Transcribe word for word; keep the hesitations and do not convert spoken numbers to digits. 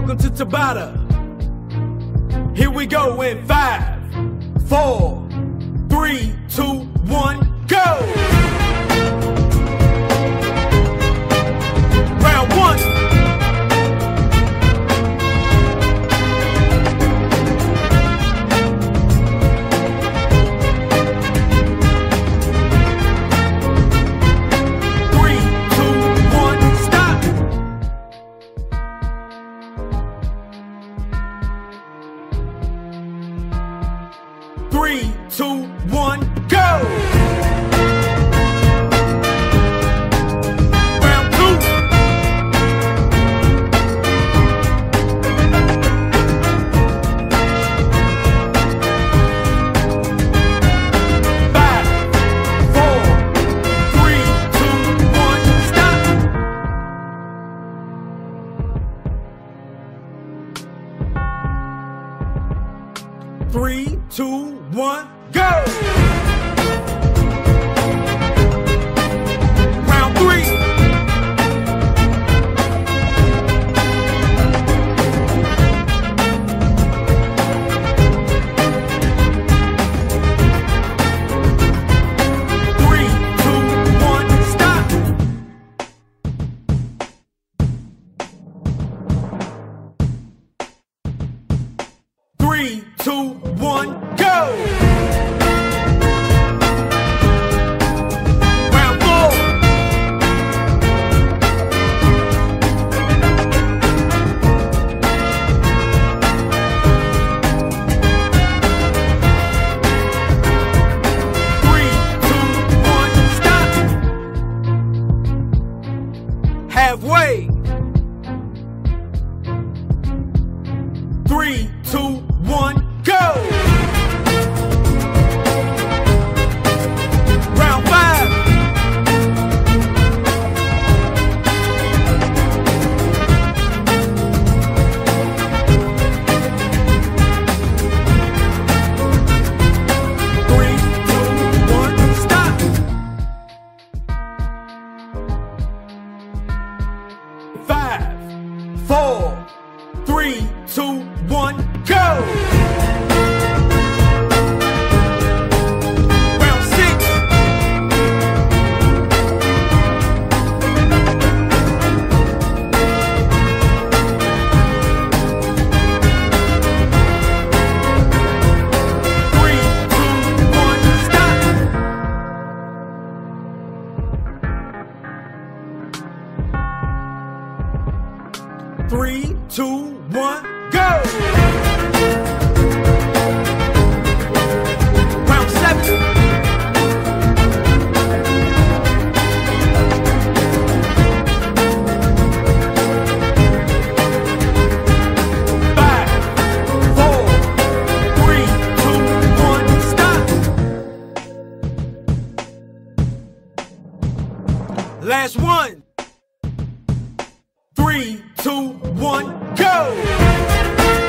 welcome to Tabata. Here we go in five, four, three, two, one, go! Round one. Three, two, one, go! Round two. Five, four, three, two, one, stop! Three, two, one, go! Round three. Three, two, one, stop! Three, two, one, go! Round four. Three, two, one, stop! Halfway. Three, two, one, go! Round five. Three, two, one, stop! Five, four, three, two, one, go! Round six. Three, two, one, stop! Three, two, one, go! Round seven. Five, four, three, two, one, stop! Last one. Three, two, one, go!